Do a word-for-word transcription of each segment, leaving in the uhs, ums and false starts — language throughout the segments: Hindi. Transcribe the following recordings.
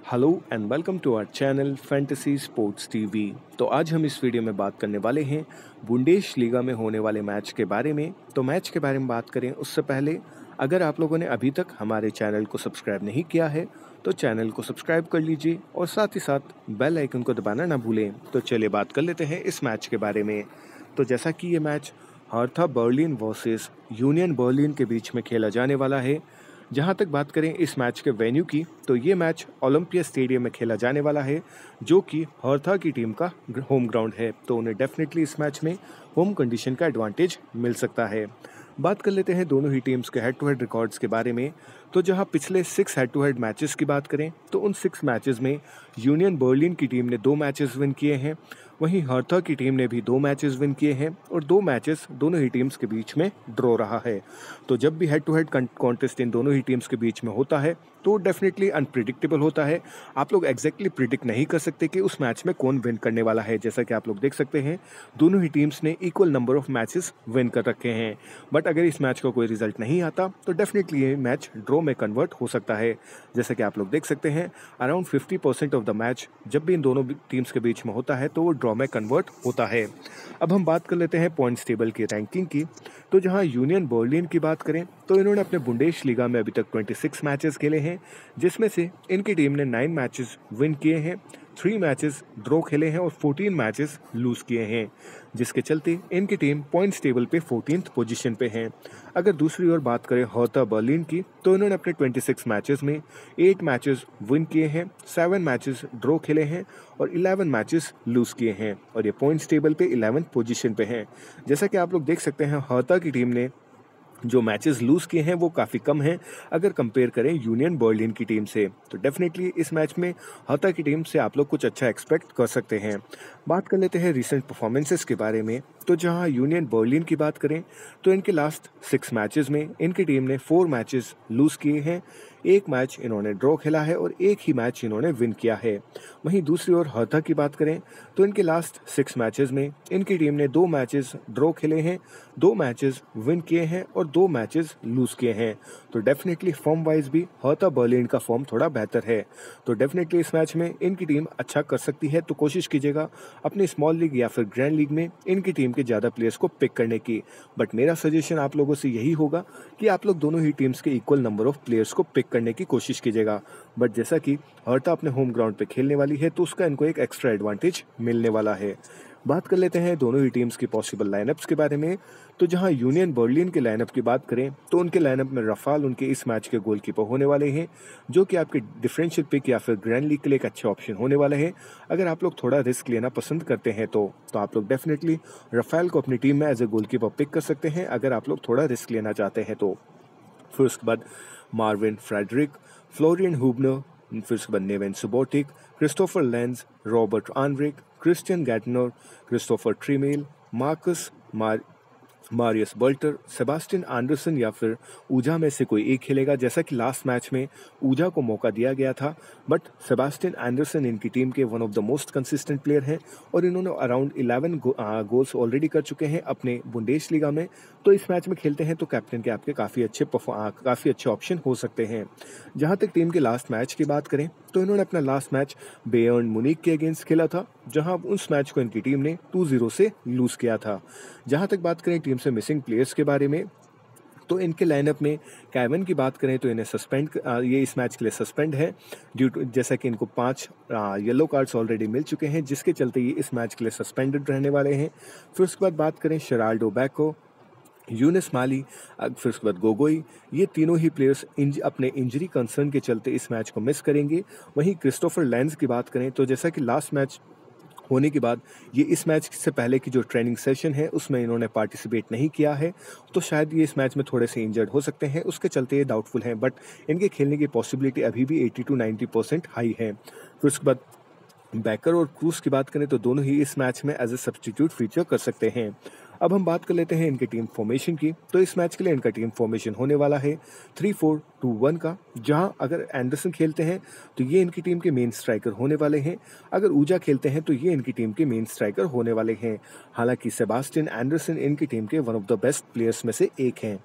Hello and welcome to our channel fantasy sports TV. तो आज हम इस वीडियो में बात करने वाले हैं बुंडेश लीगा में होने वाले मैच के बारे में। तो मैच के बारे में बात करें उससे पहले अगर आप लोगों ने अभी तक हमारे चैनल को सब्सक्राइब नहीं किया है तो चैनल को सब्सक्राइब कर लीजिए और साथ ही साथ बेल आइकन को दबाना ना भूलें। तो चलिए बात कर लेते हैं इस मैच के बारे में। तो जैसा कि ये match Hertha Berlin versus Union Berlin के बीच में खेला जाने वाला है। जहां तक बात करें इस मैच के वेन्यू की तो ये मैच ओलंपिया स्टेडियम में खेला जाने वाला है, जो कि हर्था की टीम का होम ग्राउंड है। तो उन्हें डेफिनेटली इस मैच में होम कंडीशन का एडवांटेज मिल सकता है। बात कर लेते हैं दोनों ही टीम्स के हेड टू हेड रिकॉर्ड्स के बारे में। तो जहां पिछले six head to head matches की बात करें तो उन सिक्स मैचेस में यूनियन बर्लिन की टीम ने दो मैचेस विन किए हैं, वहीं हर्था की टीम ने भी दो मैचेस विन किए हैं और दो मैचेस दोनों ही टीम्स के बीच में ड्रॉ रहा है। तो जब भी हेड टू हेड कॉन्टेस्ट इन दोनों ही टीम्स के बीच में होता है तो डेफिनेटली अनप्रिडिक्टेबल होता है। आप लोग एग्जैक्टली प्रिडिक्ट नहीं कर सकते कि उस मैच में कौन विन करने वाला है। जैसा कि आप लोग देख सकते हैं दोनों ही टीम्स ने equal number of matches win कर रखे हैं, बट अगर इस मैच का कोई रिजल्ट नहीं आता तो डेफिनेटली ये मैच ड्रॉ में कन्वर्ट हो सकता है। जैसा कि आप लोग देख सकते हैं around fifty percent of the match जब भी इन दोनों टीम्स के बीच में होता है तो वो ड्रॉ में कन्वर्ट होता है। अब हम बात कर लेते हैं पॉइंट्स टेबल की रैंकिंग की। तो जहां यूनियन बर्लिन की बात करें तो इन्होंने अपने बुंडेश लीगा में अभी तक छब्बीस मैचेस खेले हैं, जिसमें से इनकी टीम ने नाइन मैचेस विन किए हैं, थ्री मैचेस ड्रॉ खेले हैं और फोर्टीन मैचेस लूज किए हैं, जिसके चलते इनकी टीम पॉइंट्स टेबल पे फोर्टीन्थ पोजीशन पे है। अगर दूसरी ओर बात करें हर्था बर्लिन की तो इन्होंने अपने छब्बीस मैचेस में एट मैचेस विन किए हैं, सेवन मैचेस ड्रॉ खेले हैं और इलेवन मैचेस लूज किए हैं और ये पॉइंट्स टेबल पे इलेवेंथ पोजीशन पे हैं। जैसा कि आप लोग देख सकते हैं हर्था की टीम ने जो मैचेस लूज किए हैं वो काफ़ी कम हैं अगर कंपेयर करें यूनियन बर्लिन की टीम से। तो डेफिनेटली इस मैच में हर्था की टीम से आप लोग कुछ अच्छा एक्सपेक्ट कर सकते हैं। बात कर लेते हैं रीसेंट परफॉर्मेंसेस के बारे में। तो जहां यूनियन बर्लिन की बात करें तो इनके लास्ट सिक्स मैचेस में इनकी टीम ने फोर मैचेस लूज किए हैं, एक मैच इन्होंने ड्रॉ खेला है और एक ही मैच इन्होंने विन किया है। वहीं दूसरी ओर हर्था की बात करें तो इनके लास्ट सिक्स मैचेस में इनकी टीम ने दो मैचेस ड्रॉ खेले हैं, दो मैचेस विन किए हैं और दो मैचेस लूज किए हैं। तो डेफिनेटली फॉर्म वाइज भी हर्था बर्लिन का फॉर्म थोड़ा बेहतर है। तो डेफिनेटली इस मैच में इनकी टीम अच्छा कर सकती है। तो कोशिश कीजिएगा अपने स्मॉल लीग या फिर ग्रैंड लीग में इनकी टीम के ज़्यादा प्लेयर्स को पिक करने की। बट मेरा सजेशन आप लोगों से यही होगा कि आप लोग दोनों ही टीम्स के इक्वल नंबर ऑफ प्लेयर्स को पिक करने की कोशिश कीजिएगा। बट जैसा कि हर्था अपने होम ग्राउंड पे खेलने वाली है तो उसका इनको एक एक्स्ट्रा एडवांटेज मिलने वाला है। बात कर लेते हैं दोनों ही टीम्स की पॉसिबल लाइनअप्स के बारे में। तो जहां यूनियन बर्लिन के लाइनअप की बात करें तो उनके लाइनअप में रफाल उनके इस मैच के गोलकीपर होने वाले हैं, जो कि आपके डिफरेंशियल पिक या फिर ग्रैंड लीग के लिए एक अच्छे ऑप्शन होने वाले हैं। अगर आप लोग थोड़ा रिस्क लेना पसंद करते हैं तो तो आप लोग डेफिनेटली रफाल को अपनी टीम में एज ए गोलकीपर पिक कर सकते हैं, अगर आप लोग थोड़ा रिस्क लेना चाहते हैं तो। फिर उसके बाद मार्विन फ्रेडरिक, फ्लोरियन हुबनर, फिर उसके बाद Neven Subotic, Christopher Lenz, Robert Andrich, Christian Gentner, Christopher Trimmel, Marcus mar Marius Bulter, Sebastian Andersson या फिर ऊजा में से कोई एक खेलेगा। जैसा कि लास्ट मैच में ऊजा को मौका दिया गया था, बट सेबास्टियन एंडरसन इनकी टीम के one of the most consistent player हैं और इन्होंने अराउंड इलेवन गोल्स ऑलरेडी कर चुके हैं अपने बुंडेश लीगा में। तो इस मैच में खेलते हैं तो कैप्टन के आपके काफ़ी अच्छे काफ़ी अच्छे ऑप्शन हो सकते हैं। जहाँ तक टीम के लास्ट मैच की बात करें तो इन्होंने अपना लास्ट मैच बेयर्न मुनीक के अगेंस्ट खेला था, जहां उस मैच को इनकी टीम ने टू जीरो से लूज किया था। जहां तक बात करें टीम से मिसिंग प्लेयर्स के बारे में तो इनके लाइनअप में कैवन की बात करें तो इन्हें सस्पेंड ये इस मैच के लिए सस्पेंड है ड्यू टू जैसा कि इनको पांच येलो कार्ड्स ऑलरेडी मिल चुके हैं, जिसके चलते ये इस मैच के लिए सस्पेंडेड रहने वाले हैं। फिर उसके बाद बात करें शेराल्डो बैको, यूनिस माली, फिर उसके बाद गोगोई, ये तीनों ही प्लेयर्स इंज, अपने इंजरी कंसर्न के चलते इस मैच को मिस करेंगे। वहीं क्रिस्टोफर लेंज की बात करें तो जैसा कि लास्ट मैच होने के बाद ये इस मैच से पहले की जो ट्रेनिंग सेशन है उसमें इन्होंने पार्टिसिपेट नहीं किया है, तो शायद ये इस मैच में थोड़े से इंजर्ड हो सकते हैं, उसके चलते ये डाउटफुल हैं। बट इनके खेलने की पॉसिबिलिटी अभी भी eighty to ninety percent high है। फिर उसके बाद बैकर और क्रूज की बात करें तो दोनों ही इस मैच में एज ए सब्स्टिट्यूट फीचर कर सकते हैं। अब हम बात कर लेते हैं इनके टीम फॉर्मेशन की। तो इस मैच के लिए इनका टीम फॉर्मेशन होने वाला है थ्री फोर टू वन का, जहां अगर एंडरसन खेलते हैं तो ये इनकी टीम के मेन स्ट्राइकर होने वाले हैं, अगर ऊजा खेलते हैं तो ये इनकी टीम के मेन स्ट्राइकर होने वाले हैं। हालांकि सेबास्टियन एंडरसन इनकी टीम के one of the best players में से एक हैं।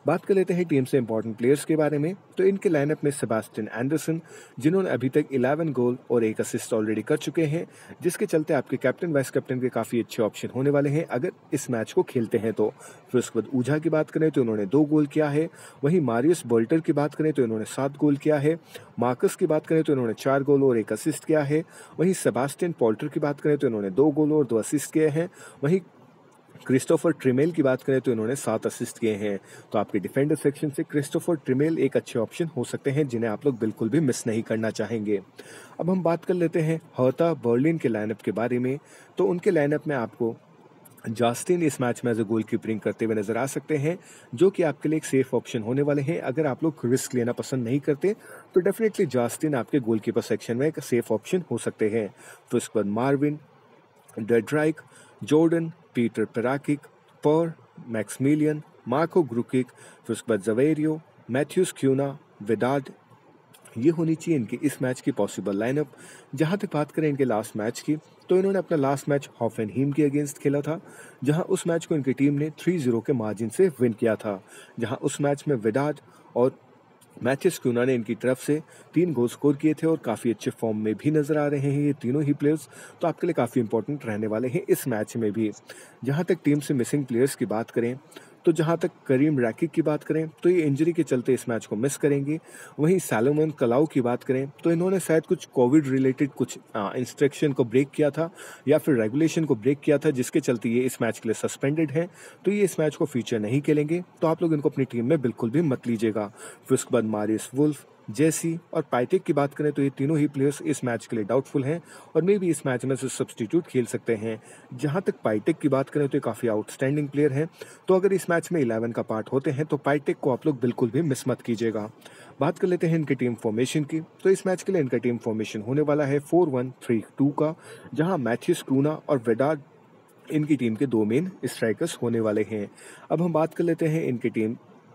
बात कर लेते हैं टीम से इंपॉर्टेंट प्लेयर्स के बारे में। तो इनके लाइनअप में सेबास्टियन एंडरसन, जिन्होंने अभी तक इलेवन गोल और एक असिस्ट ऑलरेडी कर चुके हैं, जिसके चलते आपके कैप्टन वाइस कैप्टन के काफ़ी अच्छे ऑप्शन होने वाले हैं अगर इस मैच को खेलते हैं तो। फिर उसके बाद ऊझा की बात करें तो इन्होंने दो गोल किया है। वहीं मारियस बोल्टर की बात करें तो इन्होंने सात गोल किया है। मार्कस की बात करें तो इन्होंने चार गोल और एक असिस्ट किया है। वहीं सेबास्टियन पोल्टर की बात करें तो इन्होंने दो गोल और दो असिस्ट किए हैं। वहीं क्रिस्टोफर ट्रिमेल की बात करें तो इन्होंने सात असिस्ट किए हैं। तो आपके डिफेंडर सेक्शन से क्रिस्टोफर ट्रिमेल एक अच्छे ऑप्शन हो सकते हैं जिन्हें आप लोग बिल्कुल भी मिस नहीं करना चाहेंगे। अब हम बात कर लेते हैं हर्था बर्लिन के लाइनअप के बारे में। तो उनके लाइनअप में आपको जस्टिन इस मैच में एज ए गोल कीपरिंग करते हुए नजर आ सकते हैं, जो कि आपके लिए एक सेफ ऑप्शन होने वाले हैं। अगर आप लोग रिस्क लेना पसंद नहीं करते तो डेफिनेटली जस्टिन आपके गोलकीपर सेक्शन में एक सेफ ऑप्शन हो सकते हैं। तो इसके बाद Marvin Dedryck, Jordan, Peter Pekarik, पर, मैक्समिलियन, मार्को ग्रुकिक, फिर उसके बाद जवेरियो, मैथ्यूस क्यूना, विदाड, ये होनी चाहिए इनकी इस मैच की पॉसिबल लाइनअप। जहाँ तक बात करें इनके लास्ट मैच की, तो इन्होंने अपना लास्ट मैच हॉफेनहीम के अगेंस्ट खेला था, जहाँ उस मैच को इनकी टीम ने थ्री जीरो के मार्जिन से विन किया था। जहाँ उस मैच में विदाड और मैथ्यूस क्यूना ने इनकी तरफ से तीन गोल स्कोर किए थे और काफ़ी अच्छे फॉर्म में भी नज़र आ रहे हैं ये तीनों ही प्लेयर्स। तो आपके लिए काफ़ी इंपॉर्टेंट रहने वाले हैं इस मैच में भी। जहाँ तक टीम से मिसिंग प्लेयर्स की बात करें, तो जहाँ तक करीम रैकिक की बात करें तो ये इंजरी के चलते इस मैच को मिस करेंगे। वहीं सैलोमन कलाऊ की बात करें तो इन्होंने शायद कुछ कोविड रिलेटेड कुछ इंस्ट्रक्शन को ब्रेक किया था या फिर रेगुलेशन को ब्रेक किया था, जिसके चलते ये इस मैच के लिए सस्पेंडेड हैं। तो ये इस मैच को फीचर नहीं खेलेंगे, तो आप लोग इनको अपनी टीम में बिल्कुल भी मत लीजिएगा। फिर उसके बाद मारियस वुल्फ, जेसी और पाइटेक की बात करें तो ये तीनों ही प्लेयर्स इस मैच के लिए डाउटफुल हैं और मे भी इस मैच में से सब्स्टिट्यूट खेल सकते हैं। जहां तक पाइटेक की बात करें तो ये काफ़ी आउटस्टैंडिंग प्लेयर हैं, तो अगर इस मैच में इलेवन का पार्ट होते हैं तो पाइटेक को आप लोग बिल्कुल भी मिस मत कीजिएगा। बात कर लेते हैं इनके टीम फॉर्मेशन की। तो इस मैच के लिए इनका टीम फॉर्मेशन होने वाला है फोर वन थ्री टू का, जहाँ मैथ्यूस क्यूना और वेडाड इनकी टीम के दो मेन स्ट्राइकर्स होने वाले हैं। अब हम बात कर लेते हैं इनकी टीम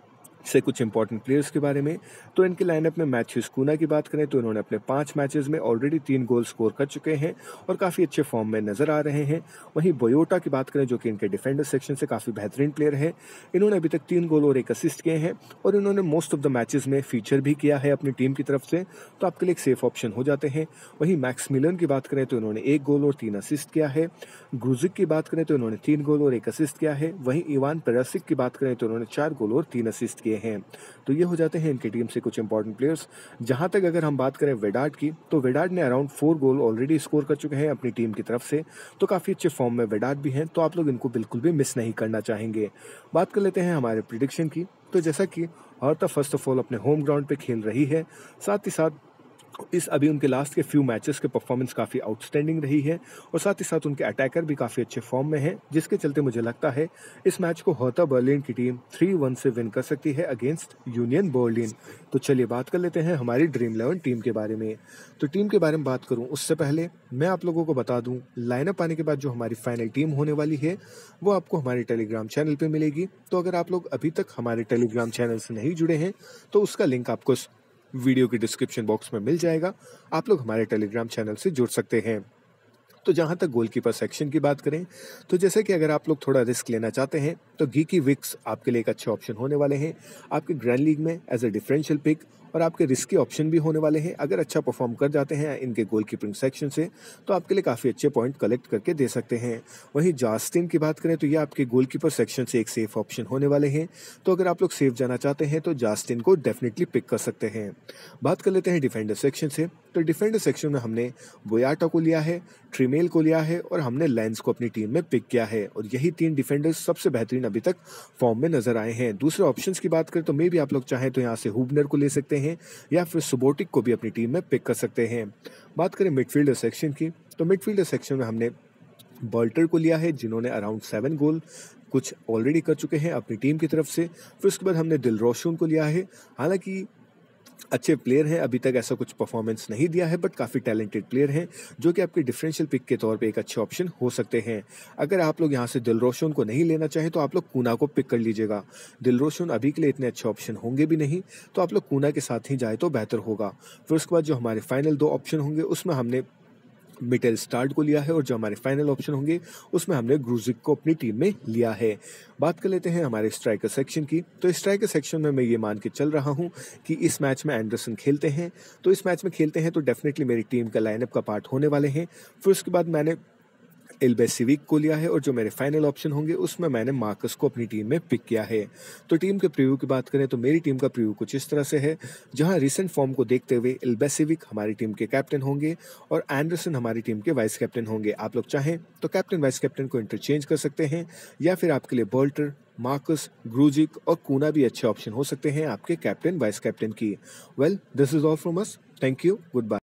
से कुछ इंपॉर्टेंट प्लेयर्स के बारे में। तो इनके लाइनअप में मैथ्यूस क्यूना की बात करें तो इन्होंने अपने पांच मैचेस में ऑलरेडी तीन गोल स्कोर कर चुके हैं और काफ़ी अच्छे फॉर्म में नजर आ रहे हैं। वहीं बोयोटा की बात करें जो कि इनके डिफेंडर सेक्शन से काफ़ी बेहतरीन प्लेयर है, इन्होंने अभी तक तीन गोल और एक असिस्ट किए हैं और इन्होंने मोस्ट ऑफ द मैचेस में फीचर भी किया है अपनी टीम की तरफ से, तो आपके लिए एक सेफ ऑप्शन हो जाते हैं। वहीं मैक्समिलियन की बात करें तो इन्होंने एक गोल और तीन असिस्ट किया है। ग्रुजिक की बात करें तो इन्होंने तीन गोल और एक असिस्ट किया है। वहीं इवान पेरासिक की बात करें तो इन्होंने चार गोल और तीन असिस्ट किए हैं। तो ये हो जाते हैं इनकी टीम से कुछ इंपॉर्टेंट प्लेयर्स। जहां तक अगर हम बात करें वेडाड की, तो वेडाड ने around four goal already score कर चुके हैं अपनी टीम की तरफ से, तो काफ़ी अच्छे फॉर्म में वेडाड भी हैं, तो आप लोग इनको बिल्कुल भी मिस नहीं करना चाहेंगे। बात कर लेते हैं हमारे प्रिडिक्शन की। तो जैसा कि हर्था फर्स्ट ऑफ ऑल अपने होम ग्राउंड पे खेल रही है, साथ ही साथ इस अभी उनके लास्ट के फ्यू मैचेस के परफॉर्मेंस काफ़ी आउटस्टैंडिंग रही है और साथ ही साथ उनके अटैकर भी काफ़ी अच्छे फॉर्म में हैं, जिसके चलते मुझे लगता है इस मैच को हर्था बर्लिन की टीम थ्री वन से विन कर सकती है अगेंस्ट यूनियन बर्लिन। तो चलिए बात कर लेते हैं हमारी ड्रीम इलेवन टीम के बारे में। तो टीम के बारे में बात करूं उससे पहले मैं आप लोगों को बता दूं, लाइनअप आने के बाद जो हमारी फाइनल टीम होने वाली है वो आपको हमारे टेलीग्राम चैनल पर मिलेगी। तो अगर आप लोग अभी तक हमारे टेलीग्राम चैनल से नहीं जुड़े हैं तो उसका लिंक आपको वीडियो की डिस्क्रिप्शन बॉक्स में मिल जाएगा, आप लोग हमारे टेलीग्राम चैनल से जुड़ सकते हैं। तो जहाँ तक गोलकीपर सेक्शन की बात करें, तो जैसे कि अगर आप लोग थोड़ा रिस्क लेना चाहते हैं तो गीकी विक्स आपके लिए एक अच्छे ऑप्शन होने वाले हैं आपके ग्रैंड लीग में एज ए डिफरेंशियल पिक, और आपके रिस्की ऑप्शन भी होने वाले हैं। अगर अच्छा परफॉर्म कर जाते हैं इनके गोलकीपिंग सेक्शन से तो आपके लिए काफ़ी अच्छे पॉइंट कलेक्ट करके दे सकते हैं। वहीं जस्टिन की बात करें तो ये आपके गोलकीपर सेक्शन से एक सेफ ऑप्शन होने वाले हैं, तो अगर आप लोग सेफ जाना चाहते हैं तो जस्टिन को डेफिनेटली पिक कर सकते हैं। बात कर लेते हैं डिफेंडर सेक्शन से। तो डिफेंडर सेक्शन में हमने बोयाटा को लिया है, ट्रिमेल को लिया है और हमने लेंस को अपनी टीम में पिक किया है, और यही तीन डिफेंडर्स सबसे बेहतरीन अभी तक फॉर्म में नजर आए हैं। दूसरे ऑप्शंस की बात करें तो मे भी आप लोग चाहें तो यहाँ से हुबनर को ले सकते हैं या फिर सुबोटिक को भी अपनी टीम में पिक कर सकते हैं। बात करें मिडफील्डर सेक्शन की, तो मिडफील्डर सेक्शन में हमने बॉल्टर को लिया है, जिन्होंने अराउंड सेवन गोल कुछ ऑलरेडी कर चुके हैं अपनी टीम की तरफ से। फिर उसके बाद हमने दिलरोशन को लिया है, हालांकि अच्छे प्लेयर हैं, अभी तक ऐसा कुछ परफॉर्मेंस नहीं दिया है, बट काफ़ी टैलेंटेड प्लेयर हैं जो कि आपके डिफरेंशियल पिक के तौर पे एक अच्छे ऑप्शन हो सकते हैं। अगर आप लोग यहाँ से दिलरोशन को नहीं लेना चाहें तो आप लोग कूना को पिक कर लीजिएगा। दिलरोशन अभी के लिए इतने अच्छे ऑप्शन होंगे भी नहीं, तो आप लोग कूना के साथ ही जाए तो बेहतर होगा। फिर उसके बाद जो हमारे फाइनल दो ऑप्शन होंगे उसमें हमने मिटेल स्टार्ट को लिया है और जो हमारे फाइनल ऑप्शन होंगे उसमें हमने ग्रूजिक को अपनी टीम में लिया है। बात कर लेते हैं हमारे स्ट्राइकर सेक्शन की। तो स्ट्राइकर सेक्शन में मैं ये मान के चल रहा हूँ कि इस मैच में एंडरसन खेलते हैं, तो इस मैच में खेलते हैं तो डेफिनेटली मेरी टीम का लाइनअप का पार्ट होने वाले हैं। फिर उसके बाद मैंने इल्बेसिविक को लिया है और जो मेरे फाइनल ऑप्शन होंगे उसमें मैंने मार्कस को अपनी टीम में पिक किया है। तो टीम के प्रीव्यू की बात करें तो मेरी टीम का प्रीव्यू कुछ इस तरह से है, जहां रिसेंट फॉर्म को देखते हुए इल्बेसिविक हमारी टीम के कैप्टन होंगे और एंडरसन हमारी टीम के वाइस कैप्टन होंगे। आप लोग चाहें तो कैप्टन वाइस कैप्टन को इंटरचेंज कर सकते हैं, या फिर आपके लिए बोल्टर, मार्कस, ग्रूजिक और कूना भी अच्छे ऑप्शन हो सकते हैं आपके कैप्टन वाइस कैप्टन की। Well, this is all from us. Thank you, good bye.